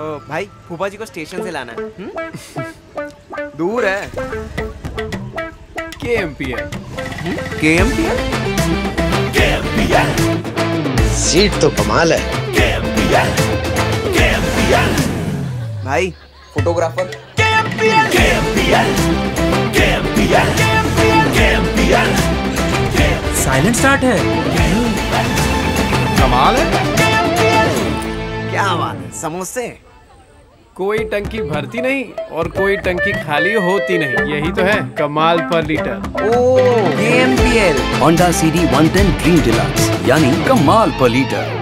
भाई फूफा जी को स्टेशन से लाना है। दूर है। KMPL। KMPL? सीट तो कमाल है। भाई फोटोग्राफर। साइलेंट स्टार्ट है। कमाल है। क्या बात है, समोसे। कोई टंकी भरती नहीं और कोई टंकी खाली होती नहीं, यही तो है कमाल per litre. KMPL। Honda CD 110 Dream Deluxe यानी कमाल पर लीटर।